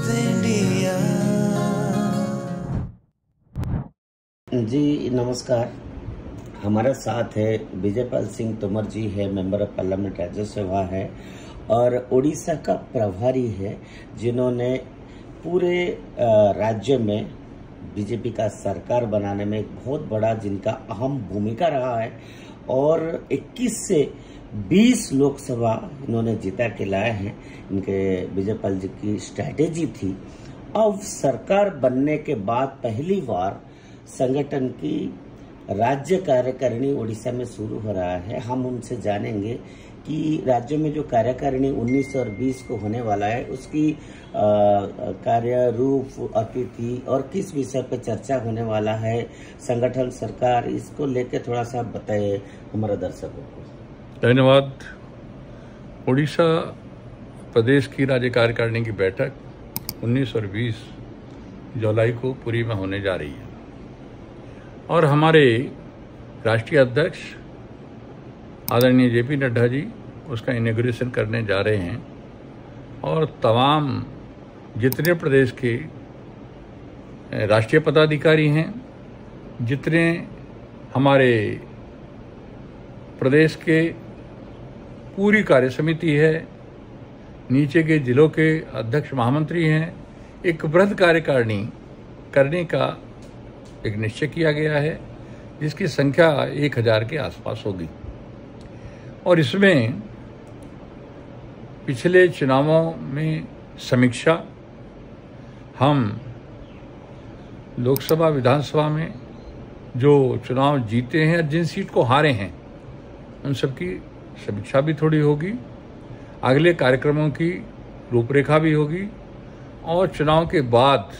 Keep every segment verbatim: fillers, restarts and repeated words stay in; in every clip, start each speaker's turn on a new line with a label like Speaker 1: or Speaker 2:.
Speaker 1: India.
Speaker 2: जी नमस्कार, हमारे साथ है विजयपाल सिंह तोमर जी है, मेंबर ऑफ पार्लियामेंट राज्यसभा है और उड़ीसा का प्रभारी है, जिन्होंने पूरे राज्य में बीजेपी का सरकार बनाने में एक बहुत बड़ा जिनका अहम भूमिका रहा है और इक्कीस से बीस लोकसभा इन्होंने जीता के लाए हैं। इनके विजयपाल जी की स्ट्रैटेजी थी। अब सरकार बनने के बाद पहली बार संगठन की राज्य कार्यकारिणी उड़ीसा में शुरू हो रहा है। हम उनसे जानेंगे कि राज्य में जो कार्यकारिणी उन्नीस और बीस को होने वाला है उसकी कार्य रूप, अतिथि और किस विषय पर चर्चा होने वाला है, संगठन, सरकार, इसको लेके थोड़ा सा बताइए हमारे दर्शकों को।
Speaker 3: धन्यवाद। उड़ीसा प्रदेश की राज्य कार्यकारिणी की बैठक उन्नीस और बीस जुलाई को पुरी में होने जा रही है और हमारे राष्ट्रीय अध्यक्ष आदरणीय जेपी नड्डा जी उसका इनॉग्रेशन करने जा रहे हैं और तमाम जितने प्रदेश के राष्ट्रीय पदाधिकारी हैं, जितने हमारे प्रदेश के पूरी कार्य समिति है, नीचे के जिलों के अध्यक्ष महामंत्री हैं, एक बृहद कार्यकारिणी करने का एक निश्चय किया गया है जिसकी संख्या एक हजार के आसपास होगी। और इसमें पिछले चुनावों में समीक्षा, हम लोकसभा विधानसभा में जो चुनाव जीते हैं, जिन सीट को हारे हैं, उन सब की समीक्षा भी थोड़ी होगी, अगले कार्यक्रमों की रूपरेखा भी होगी और चुनाव के बाद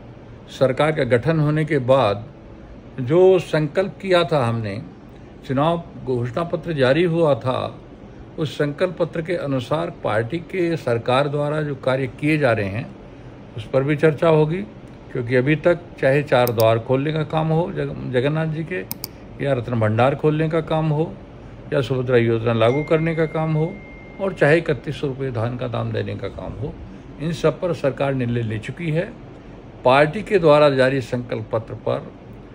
Speaker 3: सरकार का गठन होने के बाद जो संकल्प किया था हमने, चुनाव घोषणा पत्र जारी हुआ था, उस संकल्प पत्र के अनुसार पार्टी के सरकार द्वारा जो कार्य किए जा रहे हैं उस पर भी चर्चा होगी। क्योंकि अभी तक चाहे चार द्वार खोलने का काम हो जग, जगन्नाथ जी के, या रत्न भंडार खोलने का काम हो, या सुभद्रा योजना लागू करने का काम हो, और चाहे इकतीस सौ रुपये धान का दाम देने का काम हो, इन सब पर सरकार निर्णय ले चुकी है। पार्टी के द्वारा जारी संकल्प पत्र पर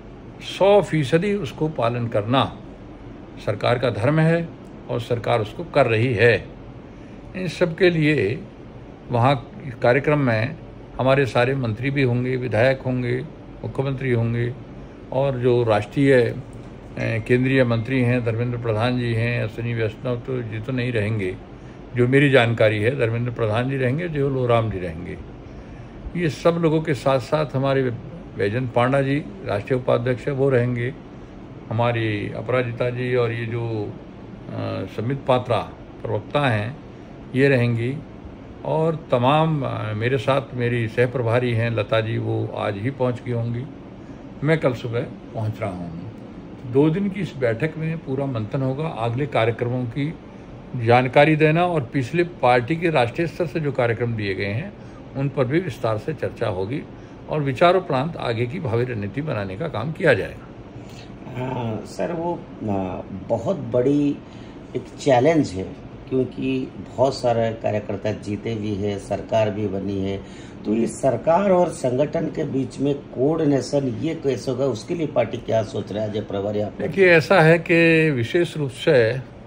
Speaker 3: सौ फीसदी उसको पालन करना सरकार का धर्म है और सरकार उसको कर रही है। इन सब के लिए वहाँ कार्यक्रम में हमारे सारे मंत्री भी होंगे, विधायक होंगे, मुख्यमंत्री होंगे और जो राष्ट्रीय केंद्रीय मंत्री हैं, धर्मेंद्र प्रधान जी हैं, अश्विनी वैष्णव तो जी तो नहीं रहेंगे, जो मेरी जानकारी है धर्मेंद्र प्रधान जी रहेंगे, जो लोराम जी रहेंगे। ये सब लोगों के साथ साथ हमारे वैजयंत पांडा जी राष्ट्रीय उपाध्यक्ष है, वो रहेंगे, हमारी अपराजिता जी और ये जो समित पात्रा प्रवक्ता हैं ये रहेंगी और तमाम आ, मेरे साथ मेरी सह प्रभारी हैं लता जी, वो आज ही पहुंच गई होंगी, मैं कल सुबह पहुंच रहा हूं। दो दिन की इस बैठक में पूरा मंथन होगा, अगले कार्यक्रमों की जानकारी देना और पिछले पार्टी के राष्ट्रीय स्तर से जो कार्यक्रम दिए गए हैं उन पर भी विस्तार से चर्चा होगी और विचारोपरांत आगे की भावी रणनीति बनाने का काम किया जाएगा।
Speaker 2: हाँ सर, वो बहुत बड़ी एक चैलेंज है क्योंकि बहुत सारे कार्यकर्ता जीते भी है, सरकार भी बनी है, तो ये सरकार और संगठन के बीच में कोऑर्डिनेशन ये कैसे होगा, उसके लिए पार्टी क्या सोच रहा है जब प्रभारी आप?
Speaker 3: देखिए, ऐसा है कि विशेष रूप से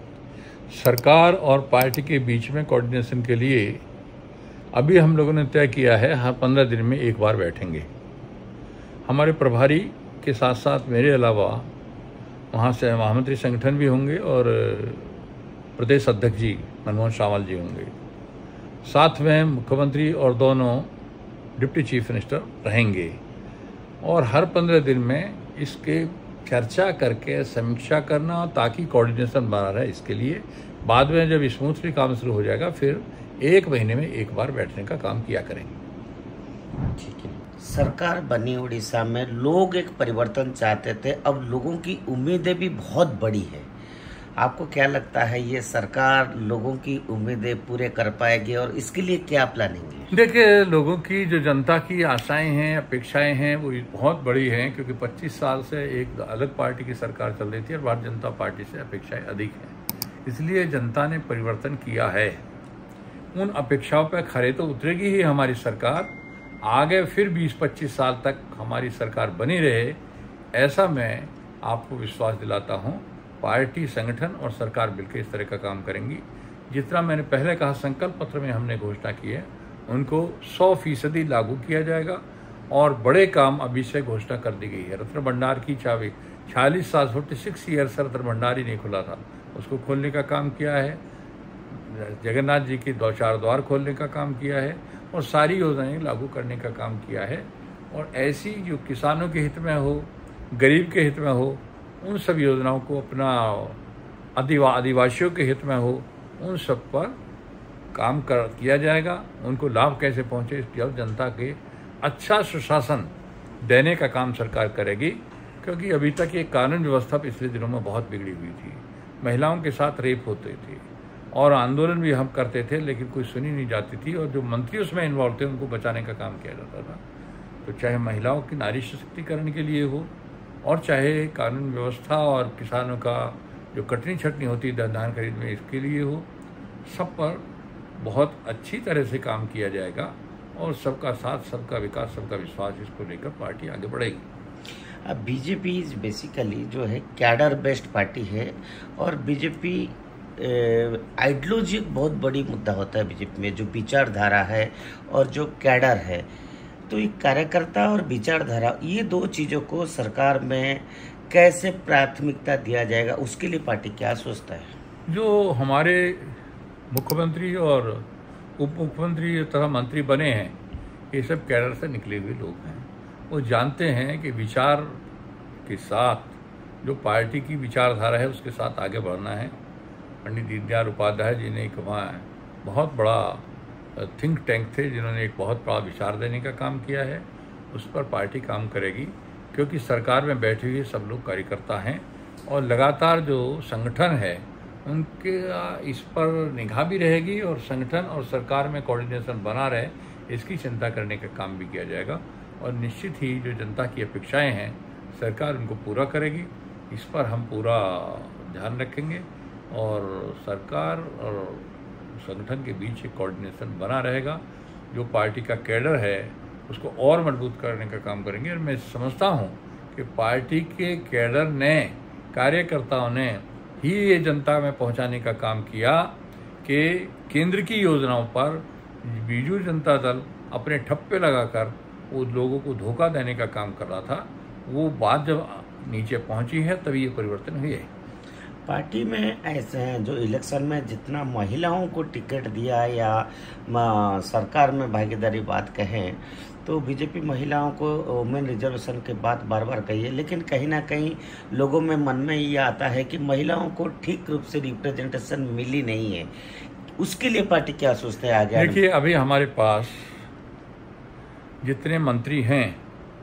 Speaker 3: सरकार और पार्टी के बीच में कोऑर्डिनेशन के लिए अभी हम लोगों ने तय किया है, हर पंद्रह दिन में एक बार बैठेंगे। हमारे प्रभारी के साथ साथ मेरे अलावा वहाँ से महामंत्री संगठन भी होंगे और प्रदेश अध्यक्ष जी मनमोहन सावल जी होंगे, साथ में मुख्यमंत्री और दोनों डिप्टी चीफ मिनिस्टर रहेंगे और हर पंद्रह दिन में इसके चर्चा करके समीक्षा करना ताकि कोऑर्डिनेशन बना रहे। इसके लिए बाद में जब स्मूथली काम शुरू हो जाएगा फिर एक महीने में एक बार बैठने का काम किया करेंगे।
Speaker 2: ठीक है। सरकार बनी उड़ीसा में, लोग एक परिवर्तन चाहते थे, अब लोगों की उम्मीदें भी बहुत बड़ी है। आपको क्या लगता है ये सरकार लोगों की उम्मीदें पूरे कर पाएगी और इसके लिए क्या प्लानिंग है?
Speaker 3: देखिए, लोगों की जो जनता की आशाएं हैं, अपेक्षाएं हैं, वो बहुत बड़ी हैं क्योंकि पच्चीस साल से एक अलग पार्टी की सरकार चल रही थी और भारतीय जनता पार्टी से अपेक्षाएं अधिक हैं। इसलिए जनता ने परिवर्तन किया है। उन अपेक्षाओं पर खरे तो उतरेगी ही हमारी सरकार आगे फिर बीस पच्चीस साल तक हमारी सरकार बनी रहे, ऐसा मैं आपको विश्वास दिलाता हूं। पार्टी, संगठन और सरकार मिलकर इस तरह का काम करेंगी। जितना मैंने पहले कहा, संकल्प पत्र में हमने घोषणा की है, उनको सौ फीसदी लागू किया जाएगा। और बड़े काम अभी से घोषणा कर दी गई है। रत्न भंडार की चाबी, छियालीस साल फोर्टी सिक्स ईयर से रत्न भंडार ही नहीं खुला था, उसको खोलने का काम किया है। जगन्नाथ जी की दो चार द्वार खोलने का काम किया है और सारी योजनाएं लागू करने का काम किया है। और ऐसी जो किसानों के हित में हो, गरीब के हित में हो, उन सब योजनाओं को अपना आदिवा आदिवासियों के हित में हो, उन सब पर काम कर किया जाएगा। उनको लाभ कैसे पहुंचे, इसकी जनता के अच्छा सुशासन देने का काम सरकार करेगी। क्योंकि अभी तक ये कानून व्यवस्था पिछले दिनों में बहुत बिगड़ी हुई थी। महिलाओं के साथ रेप होते थे और आंदोलन भी हम करते थे, लेकिन कोई सुनी नहीं जाती थी। और जो मंत्री उसमें इन्वॉल्व थे, उनको बचाने का काम किया जाता था। तो चाहे महिलाओं की नारी सशक्तिकरण के लिए हो, और चाहे कानून व्यवस्था और किसानों का जो कटनी छटनी होती है धान खरीद में, इसके लिए हो, सब पर बहुत अच्छी तरह से काम किया जाएगा। और सबका साथ, सबका विकास, सबका विश्वास, इसको लेकर पार्टी आगे बढ़ेगी।
Speaker 2: अब बीजेपी बेसिकली जो है कैडर बेस्ड पार्टी है, और बीजेपी आइडियोलॉजी एक बहुत बड़ी मुद्दा होता है बीजेपी में, जो विचारधारा है और जो कैडर है। तो ये कार्यकर्ता और विचारधारा, ये दो चीज़ों को सरकार में कैसे प्राथमिकता दिया जाएगा, उसके लिए पार्टी क्या सोचता है?
Speaker 3: जो हमारे मुख्यमंत्री और उप मुख्यमंत्री तथा मंत्री बने हैं, ये सब कैडर से निकले हुए लोग हैं। वो जानते हैं कि विचार के साथ जो पार्टी की विचारधारा है, उसके साथ आगे बढ़ना है। पंडित दीनदयाल उपाध्याय जी ने एक वहाँ बहुत बड़ा थिंक टैंक थे, जिन्होंने एक बहुत बड़ा विचार देने का काम किया है। उस पर पार्टी काम करेगी, क्योंकि सरकार में बैठे हुए सब लोग कार्यकर्ता हैं और लगातार जो संगठन है उनके इस पर निगाह भी रहेगी, और संगठन और सरकार में कोऑर्डिनेशन बना रहे, इसकी चिंता करने का काम भी किया जाएगा। और निश्चित ही जो जनता की अपेक्षाएं हैं, सरकार उनको पूरा करेगी। इस पर हम पूरा ध्यान रखेंगे और सरकार और संगठन के बीच एक कोऑर्डिनेशन बना रहेगा। जो पार्टी का कैडर है उसको और मजबूत करने का काम करेंगे। और मैं समझता हूं कि पार्टी के कैडर ने, कार्यकर्ताओं ने ही ये जनता में पहुंचाने का काम किया कि केंद्र की योजनाओं पर बीजू जनता दल अपने ठप्पे लगाकर वो लोगों को धोखा देने का काम कर रहा था। वो बात जब नीचे पहुंची है, तभी ये परिवर्तन हुए है।
Speaker 2: पार्टी में ऐसे हैं जो इलेक्शन में जितना महिलाओं को टिकट दिया या सरकार में भागीदारी बात कहें, तो बीजेपी महिलाओं को वुमेन रिजर्वेशन के बात बार बार कही है, लेकिन कहीं ना कहीं लोगों में मन में ये आता है कि महिलाओं को ठीक रूप से रिप्रेजेंटेशन मिली नहीं है। उसके लिए पार्टी क्या सोचता है आगे?
Speaker 3: देखिए, अभी हमारे पास जितने मंत्री हैं,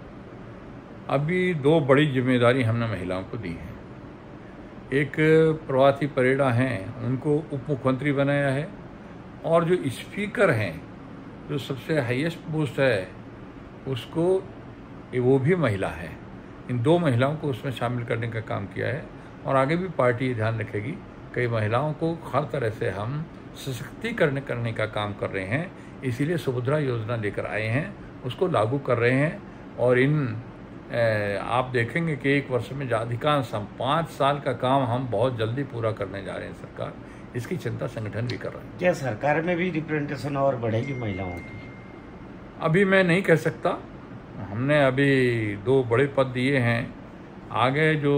Speaker 3: अभी दो बड़ी जिम्मेदारी हमने महिलाओं को दी है। एक प्रभाती परिड़ा हैं, उनको उप मुख्यमंत्री बनाया है, और जो स्पीकर हैं, जो सबसे हाईएस्ट पोस्ट है, उसको वो भी महिला है। इन दो महिलाओं को उसमें शामिल करने का काम किया है। और आगे भी पार्टी ध्यान रखेगी, कई महिलाओं को हर तरह से हम सशक्तिकरण करने का काम कर रहे हैं। इसीलिए सुभद्रा योजना लेकर आए हैं, उसको लागू कर रहे हैं। और इन ए, आप देखेंगे कि एक वर्ष में अधिकांश हम पाँच साल का काम हम बहुत जल्दी पूरा करने जा रहे हैं। सरकार इसकी चिंता संगठन भी कर रहा है।
Speaker 2: क्या सरकार में भी रिप्रेजेंटेशन और बढ़ेगी महिलाओं की?
Speaker 3: अभी मैं नहीं कह सकता। हमने अभी दो बड़े पद दिए हैं, आगे जो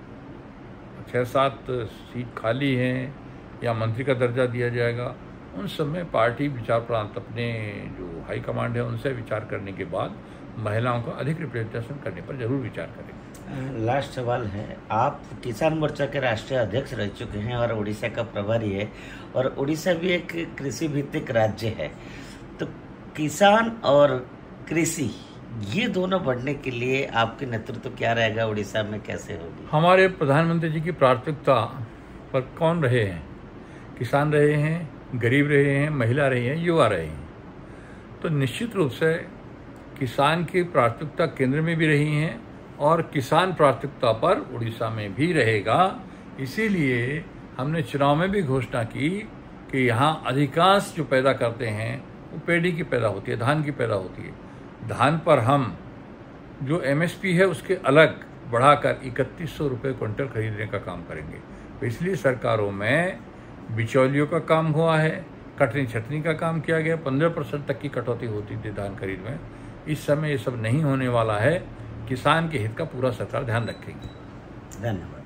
Speaker 3: छः सात सीट खाली हैं या मंत्री का दर्जा दिया जाएगा, उन सब में पार्टी विचार प्रांत अपने जो हाई कमांड है उनसे विचार करने के बाद महिलाओं को अधिक रिप्रेजेंटेशन करने पर जरूर विचार करेंगे।
Speaker 2: लास्ट सवाल है, आप किसान मोर्चा के राष्ट्रीय अध्यक्ष रह चुके हैं और उड़ीसा का प्रभारी है, और उड़ीसा भी एक कृषि भित्तिक राज्य है। तो किसान और कृषि, ये दोनों बढ़ने के लिए आपके नेतृत्व क्या रहेगा, उड़ीसा में कैसे होगी?
Speaker 3: हमारे प्रधानमंत्री जी की प्राथमिकता पर कौन रहे हैं? किसान रहे हैं, गरीब रहे हैं, महिला रही हैं, युवा रहे हैं। तो निश्चित रूप से किसान की प्राथमिकता केंद्र में भी रही हैं और किसान प्राथमिकता पर उड़ीसा में भी रहेगा। इसीलिए हमने चुनाव में भी घोषणा की कि यहाँ अधिकांश जो पैदा करते हैं वो पेड़ी की पैदा होती है, धान की पैदा होती है, धान पर हम जो एमएसपी है उसके अलग बढ़ाकर इकतीस सौ रुपये क्विंटल खरीदने का काम करेंगे। पिछली सरकारों में बिचौलियों का काम हुआ है, कटनी छटनी का काम किया गया, पंद्रह परसेंट तक की कटौती होती थी धान खरीद में। इस समय ये सब नहीं होने वाला है। किसान के हित का पूरा सरकार ध्यान रखेगी।
Speaker 2: धन्यवाद।